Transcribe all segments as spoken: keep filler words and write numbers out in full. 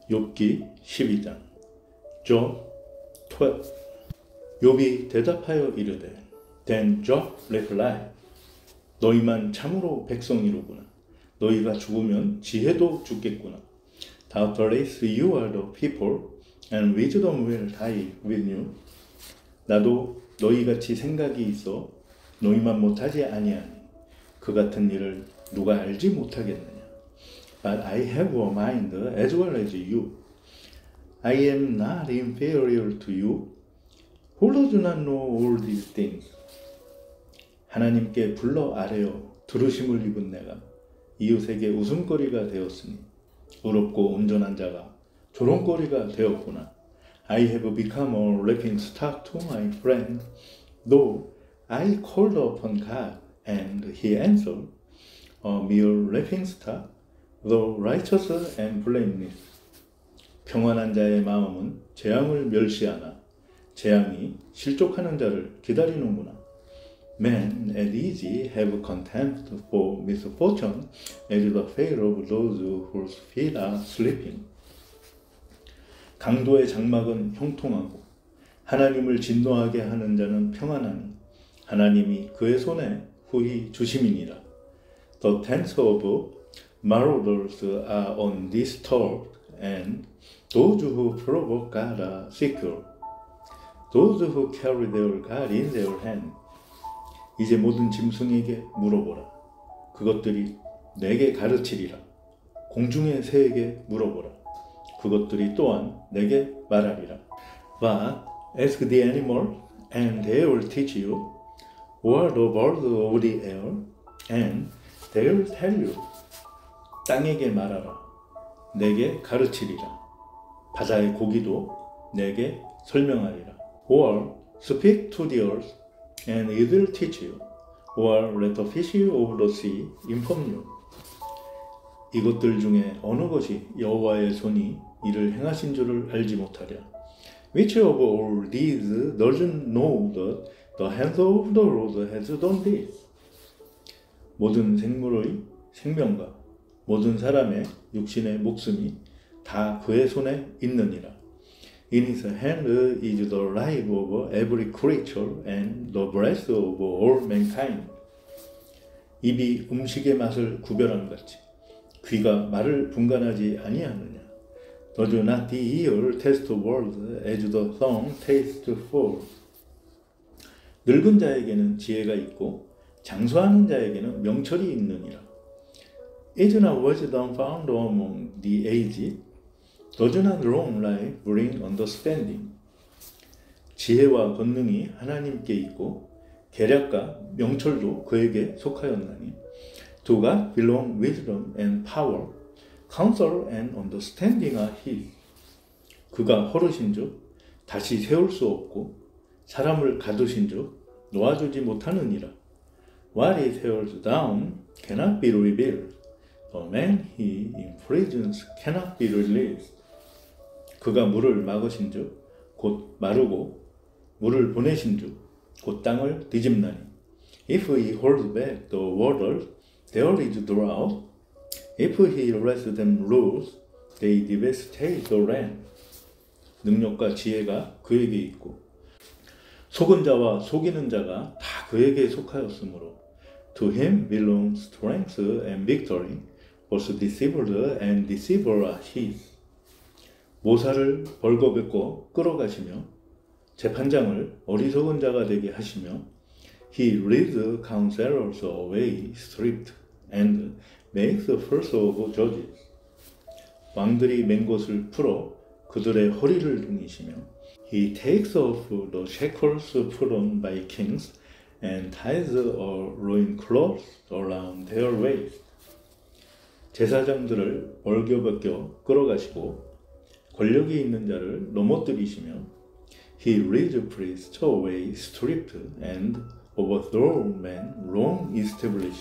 욥기 십이 장 Job 십이. 욥이 대답하여 이르되 Then Job replied, 너희만 참으로 백성이로구나. 너희가 죽으면 지혜도 죽겠구나. Doubtless you are the people, and wisdom will die with you. 나도 너희같이 생각이 있어 너희만 못하지 아니하니 그 같은 일을 누가 알지 못하겠느냐. But I have a mind as well as you. I am not inferior to you. Who does not know all these things? 하나님께 불러 아뢰어 들으심을 입은 내가 이웃에게 웃음거리가 되었으니 의롭고 온전한 자가 조롱거리가 되었구나. I have become a laughing stock to my friend, though I called upon God and he answered, a mere laughing stock, though righteous and blameless. 평안한 자의 마음은 재앙을 멸시하나 재앙이 실족하는 자를 기다리는구나. Men at ease have contempt for misfortune as the fate of those whose feet are sleeping. 강도의 장막은 형통하고 하나님을 진노하게 하는 자는 평안하니 하나님이 그의 손에 후히 주심이니라. The tents of marauders are undisturbed, and those who provoke God are secure. Those who carry their God in their hand. 이제 모든 짐승에게 물어보라. 그것들이 내게 가르치리라. 공중의 새에게 물어보라. 그것들이 또한 내게 말하리라. But ask the animal, and they will teach you, or the birds of the air, and they will tell you. 땅에게 말하라. 내게 가르치리라. 바다의 고기도 내게 설명하리라. Or speak to the earth, and it will teach you, or let the fish of the sea inform you. 이것들 중에 어느 것이 여호와의 손이 이를 행하신 줄을 알지 못하랴. Which of all these doesn't know that the hand of the Lord has done this? 모든 생물의 생명과 모든 사람의 육신의 목숨이 다 그의 손에 있느니라. In his hand is the life of every creature and the breath of all mankind. 입이 음식의 맛을 구별함 같이 귀가 말을 분간하지 아니하느냐. Does not the ear taste words as the tongue tastes food? 늙은 자에게는 지혜가 있고 장수하는 자에게는 명철이 있느니라. Is not wisdom found among the aged? Does not long life bring understanding? 지혜와 권능이 하나님께 있고 계략과 명철도 그에게 속하였나니 To God belong wisdom and power, counsel and understanding are his. 그가 헐으신즉 다시 세울 수 없고 사람을 가두신즉 놓아주지 못하느니라. What he tears down cannot be rebuilt. The man he imprisons cannot be released. 그가 물을 막으신즉 곧 마르고 물을 보내신즉 곧 땅을 뒤집나니. If he holds back the waters, there is drought. If he lets them loose, they devastate the land. 능력과 지혜가 그에게 있고 속은 자와 속이는 자가 다 그에게 속하였으므로 To him belong strength and victory. Both deceiver and deceiver are his. 모사를 벌거벗고 끌어가시며 재판장을 어리석은 자가 되게 하시며 He leads counselors away stripped and makes the first of judges. 왕들이 맨 것을 풀어 그들의 허리를 등이시며 He takes off the shackles put on by kings and ties a loincloth around their waist. 제사장들을 벌겨벗겨 끌어가시고 권력이 있는 자를 넘어뜨리시며 He leads priests away stripped and overthrown men long established.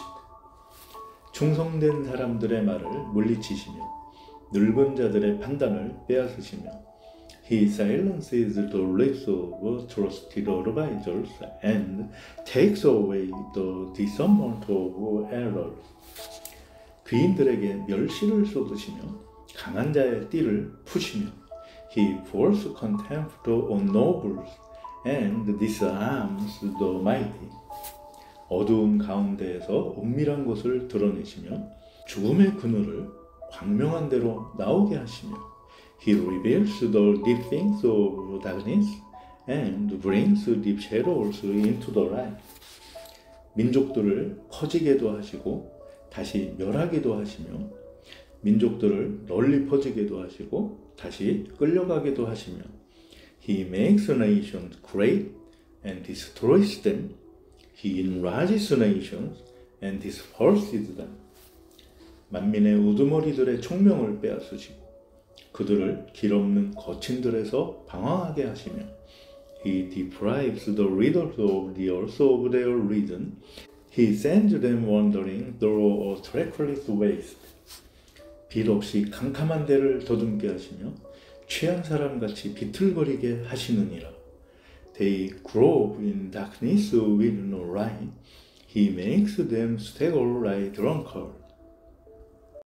충성된 사람들의 말을 물리치시며 늙은 자들의 판단을 빼앗으시며 He silences the lips of trusted advisors and takes away the discernment of errors. 귀인들에게 멸시를 쏟으시며 강한 자의 띠를 푸시며 He pours contempt on nobles and disarms the mighty. 어두운 가운데에서 은밀한 것을 드러내시며 죽음의 그늘을 광명한 대로 나오게 하시며 He reveals the deep things of darkness and brings deep shadows into the light. 민족들을 퍼지게도 하시고 다시 멸하기도 하시며 민족들을 널리 퍼지게도 하시고 다시 끌려가기도 하시며 He makes nations great and destroys them. He enlarges nations and disperses them. 만민의 우두머리들의 총명을 빼앗으시고 그들을 길 없는 거친들에서 방황하게 하시며 He deprives the leaders of the earth of their reason. He sends them wandering through a trackless waste. 빛 없이 캄캄한 데를 더듬게 하시며 취한 사람같이 비틀거리게 하시느니라. They grope in darkness with no light. He makes them stagger like drunkards.